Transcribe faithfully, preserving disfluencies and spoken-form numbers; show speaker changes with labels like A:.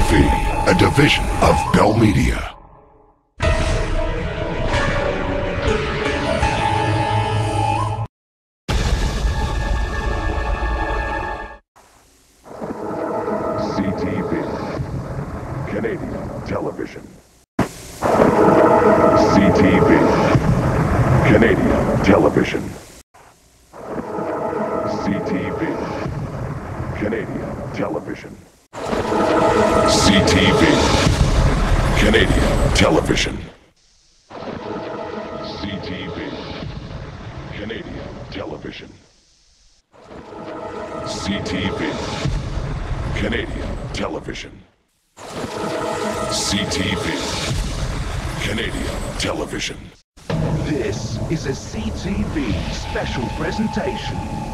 A: V, a division of Bell Media. C T V, Canadian Television. C T V, Canadian Television. C T V, Canadian Television. C T V, Canadian Television. C T V, Canadian Television. C T V, Canadian Television. C T V, Canadian Television.
B: This is a C T V special presentation.